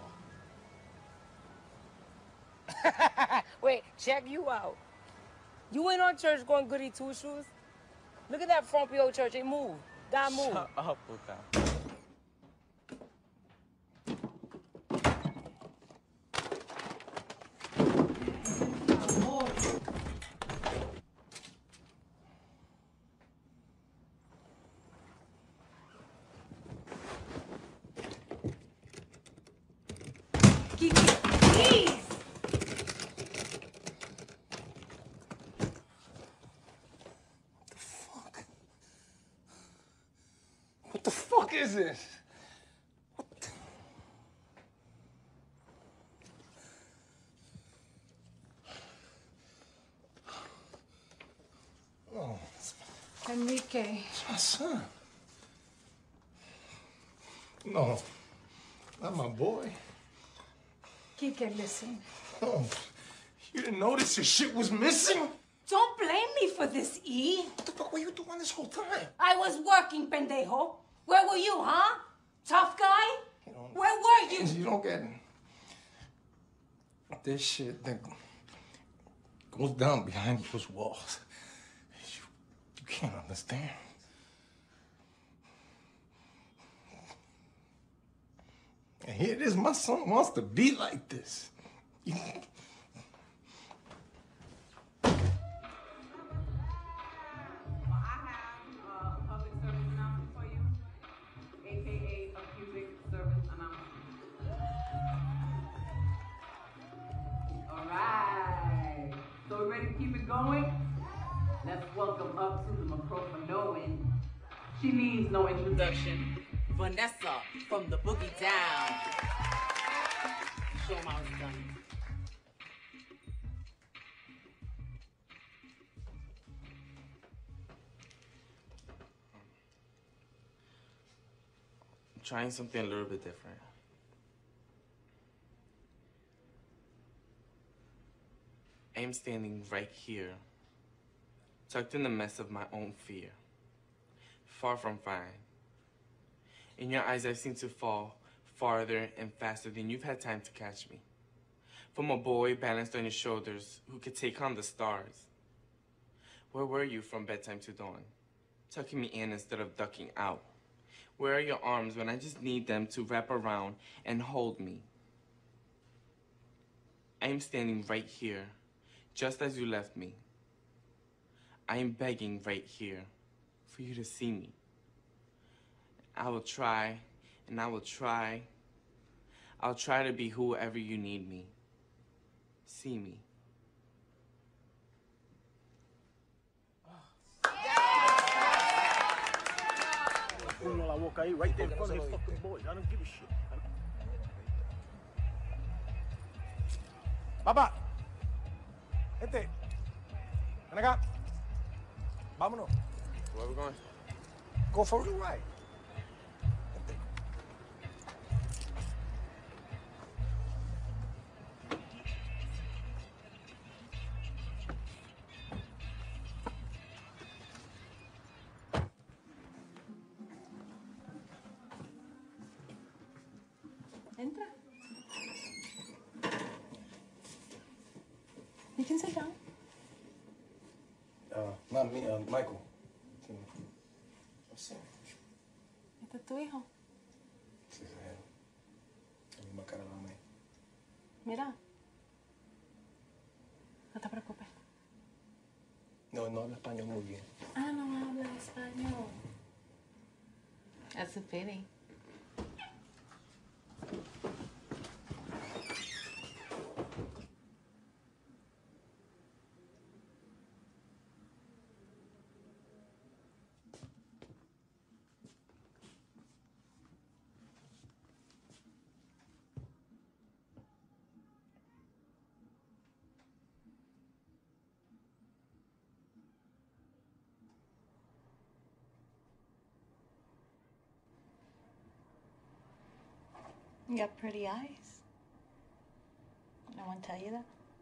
Wait, check you out. You ain't on church going goody two shoes? Look at that front P O church, it moved. God moved. Shut up with that. Kike, please! What the fuck is this? What the... Oh, Enrique. it's my son. No, not my boy. Kike, listen. No, you didn't notice your shit was missing? Don't blame me for this, E. What the fuck were you doing this whole time? I was working, pendejo. Where were you, huh? Tough guy? Where were you? You don't get this shit that goes down behind those walls. You, you can't understand. And here it is, my son wants to be like this. You, Alright, so we ready to keep it going? Let's welcome up to the Macrophonoan. She needs no introduction. Vanessa from the Boogie Down. Show 'em how it's done. I'm trying something a little bit different. I'm standing right here, tucked in the mess of my own fear, far from fine. In your eyes, I seem to fall farther and faster than you've had time to catch me. From a boy balanced on your shoulders who could take on the stars. Where were you from bedtime to dawn, tucking me in instead of ducking out? Where are your arms when I just need them to wrap around and hold me? I am standing right here, just as you left me. I am begging right here for you to see me. I will try, and I will try. I'll try to be whoever you need me. See me. Uno la boca ahí, right there in front of his fucking boys. I don't give a shit. Papá. Este. Ven acá. Vámonos. Where are we going? Go for a ride. can sit down. Uh, not me, uh, Michael. Sí. Este es tu hijo. Sí, es él. La misma cara de la mamá. Mira. No te preocupes. No, no habla español muy bien. Ah, no habla español. That's a pity. You got pretty eyes. No one tell you that?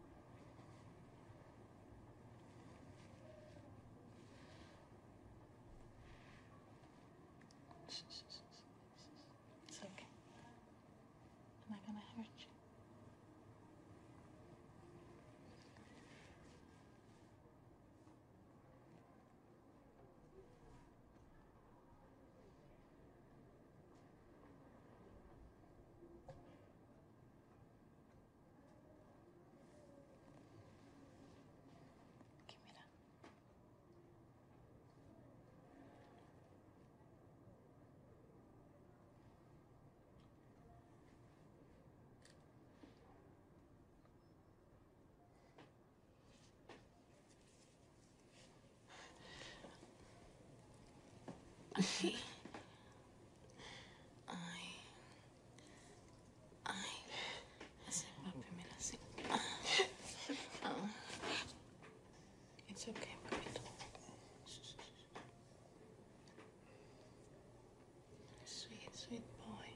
It's okay. I'm not gonna hurt you. Ay. Ay. Ay. Así, papi, mira así. Ah. It's okay, papito. Sweet, sweet boy.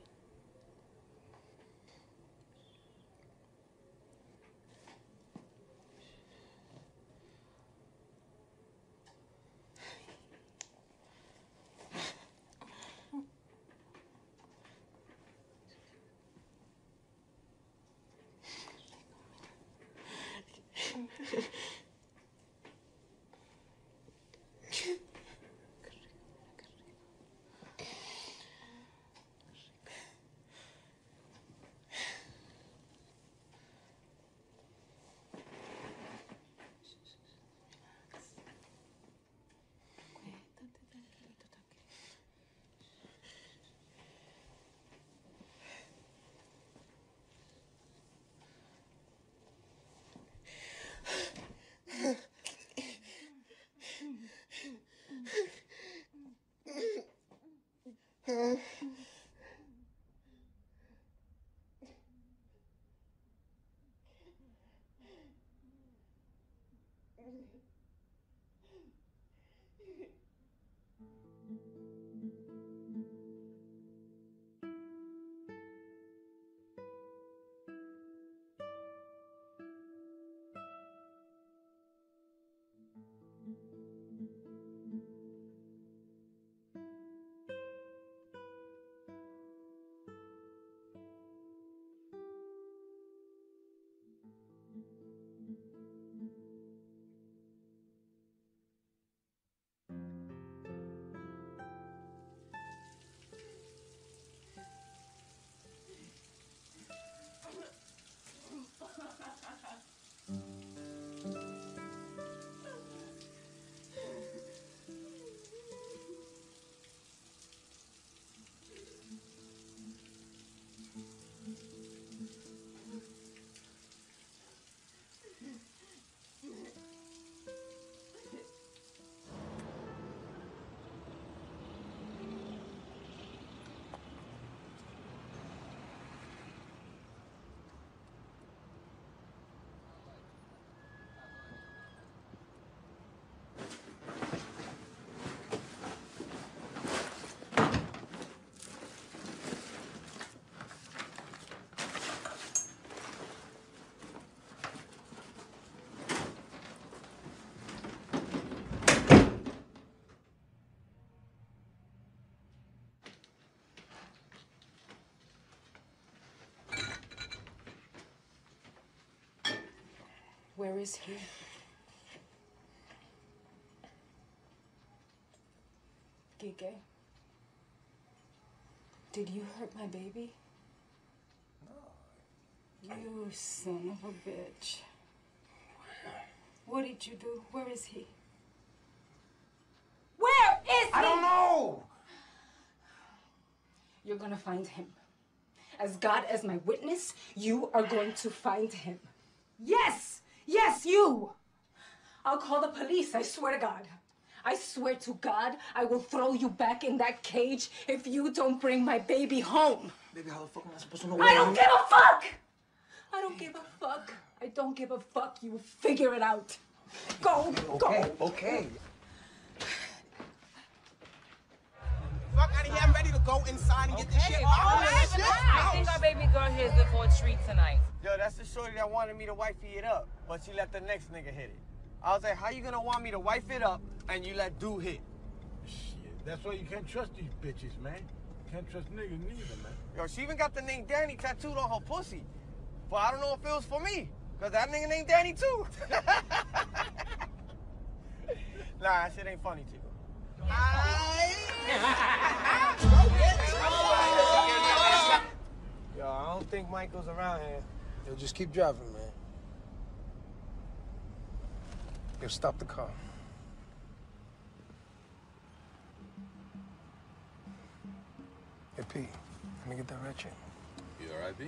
Where is he? Kike, did you hurt my baby? No. You son of a bitch. What did you do? Where is he? Where is he? I don't know. You're gonna find him. As God as my witness, you are going to find him. Yes! Yes, you! I'll call the police, I swear to God. I swear to God, I will throw you back in that cage if you don't bring my baby home. Baby, how the fuck am I supposed to know? I don't give a fuck! I don't give a fuck. I don't give a fuck. You figure it out. Go, Okay, go. okay. Fuck out of here, I'm ready to go inside and get this shit off. I think our baby girl here is in for a treat tonight. Yo, that's the shorty that wanted me to wifey it up, but she let the next nigga hit it. I was like, how you gonna want me to wife it up and you let dude hit? Shit, that's why you can't trust these bitches, man. Can't trust niggas neither, man. Yo, she even got the name Danny tattooed on her pussy. But I don't know if it was for me, because that nigga named Danny too. Nah, that shit ain't funny, Chico. Yo, I don't think Michael's around here. Yo, just keep driving, man. Yo, stop the car. Hey, P, let me get that red chain. You all right, B?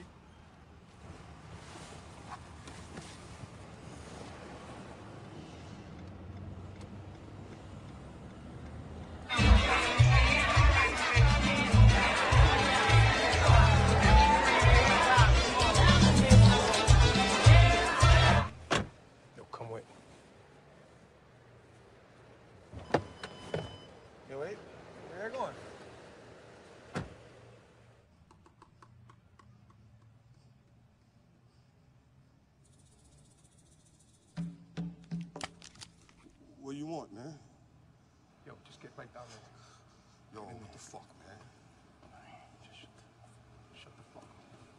Yo, come with. Yo, wait, where are you going? What do you want, man? Yo, just get right down there. Yo, what the fuck, man? Just shut the, shut the fuck up.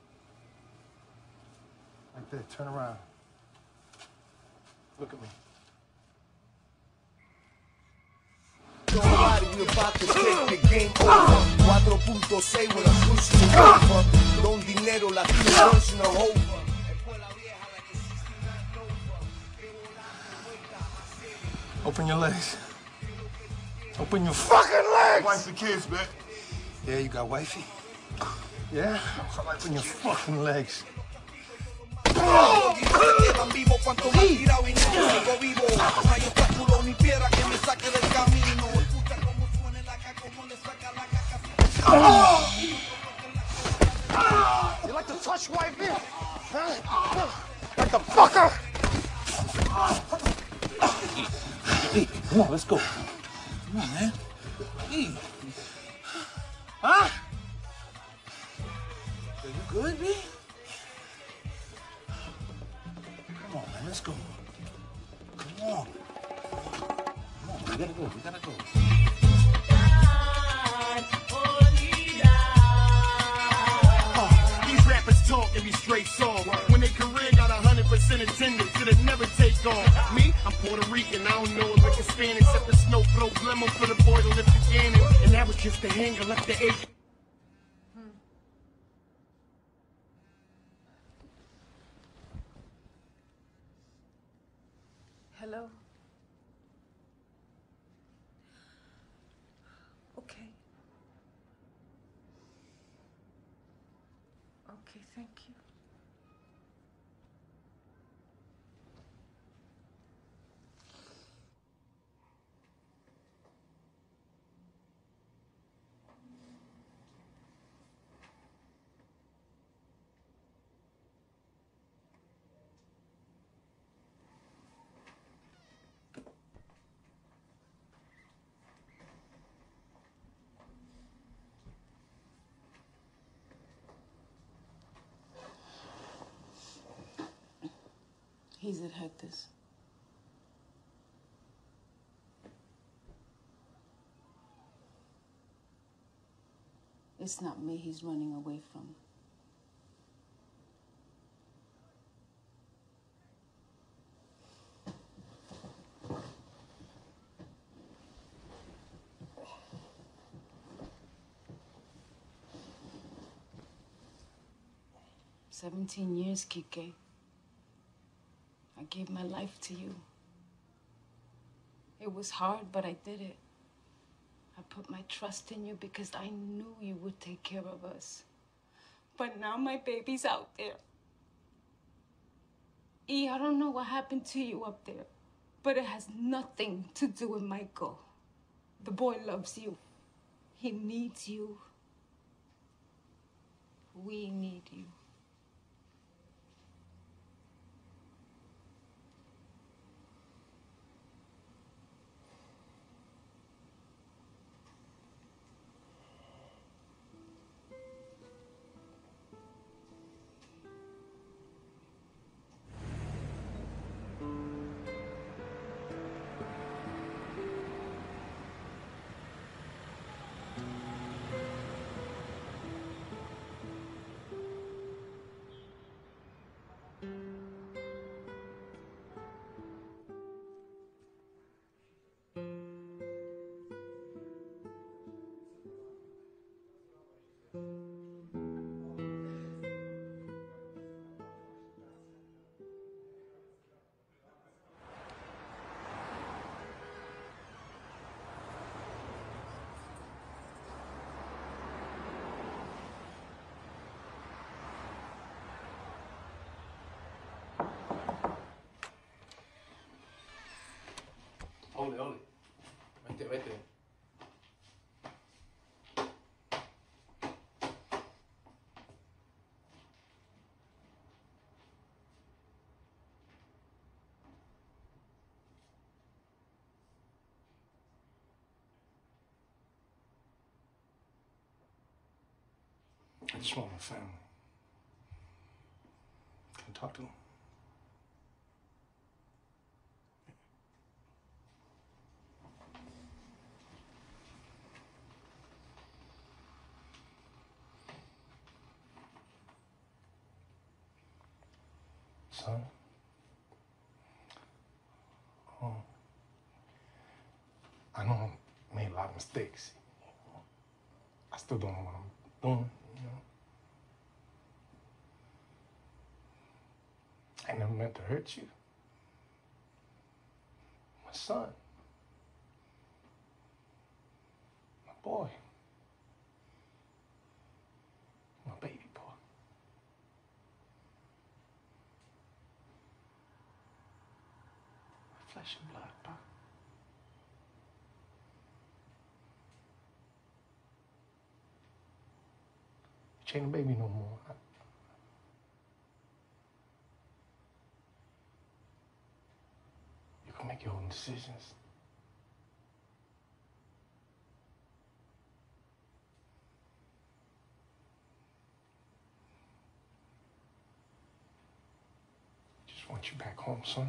Right there, turn around. Look at me. Nobody, we about to take the game over. four point six with a push to over. Don dinero, la tiene no over. Open your legs. Open your fucking legs! Wife the kids, man. Yeah, you got wifey? Yeah? Open your fucking legs. You like to touch wifey? Huh? Like the fucker? Hey, come on, let's go. Come on, man. Hey. Huh? Are you good, B? Come on, man, let's go. Come on. Come on, we gotta go, we gotta go. These rappers talk every straight song. When their career got a hundred percent attendance, it'll never take off. Me, I'm Puerto Rican, I don't know if I can stand except the snow flow limo for the boy to lift the cannon. And that was just the hanger left the eight. Hello? Okay. Okay, thank you. He's at Hector's. It's not me he's running away from. seventeen years, Kike. I gave my life to you. It was hard, but I did it. I put my trust in you because I knew you would take care of us. But now my baby's out there. E, I don't know what happened to you up there, but it has nothing to do with Michael. The boy loves you. He needs you. We need you. Hold it, hold it. Right there, right there. I just want my family. Can I talk to them? Son, um, I know I made a lot of mistakes. I still don't know what I'm doing, you know. I never meant to hurt you. My son. My boy. My baby boy. My flesh and blood, Pop. You ain't a baby no more. I, you can make your own decisions. Just want you back home, son.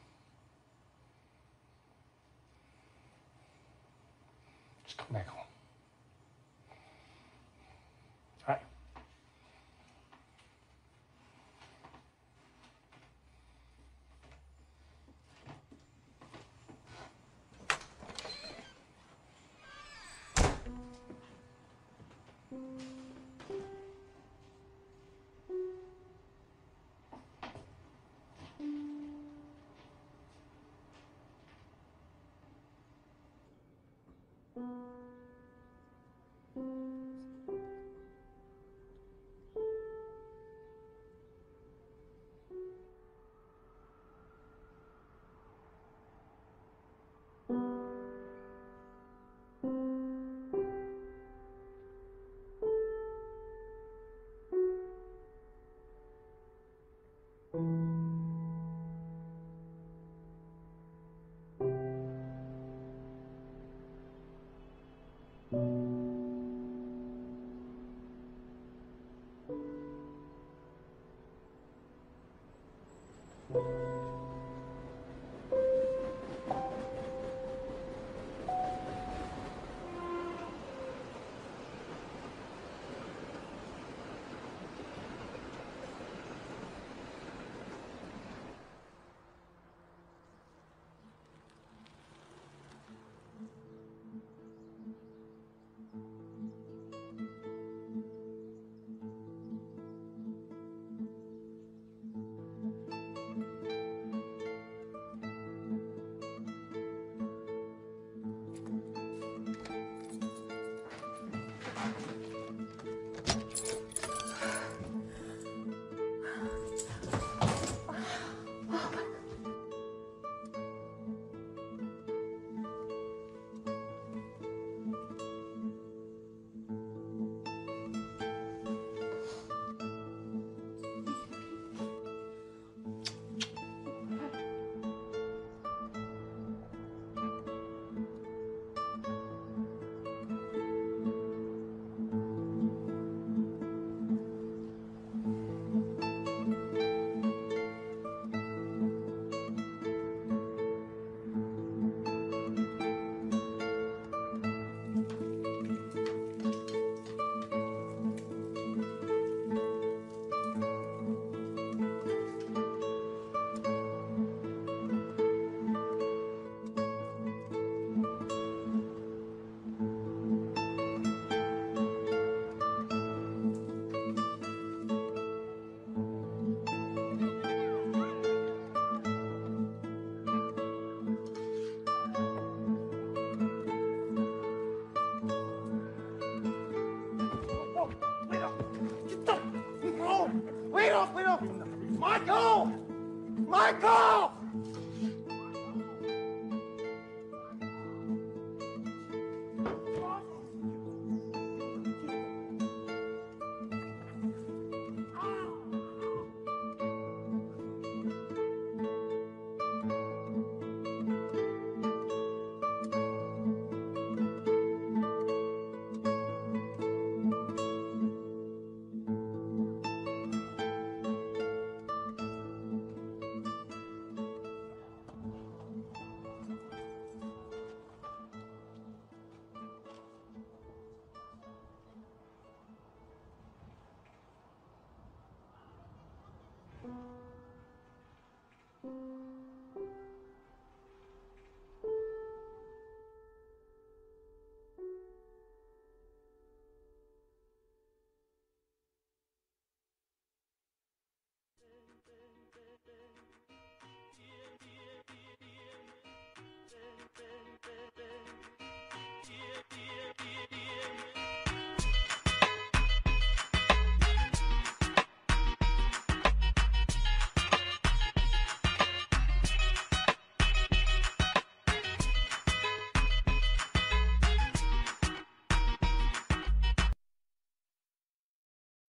Just come back home. All right? Wait up, wait up. Michael! Michael!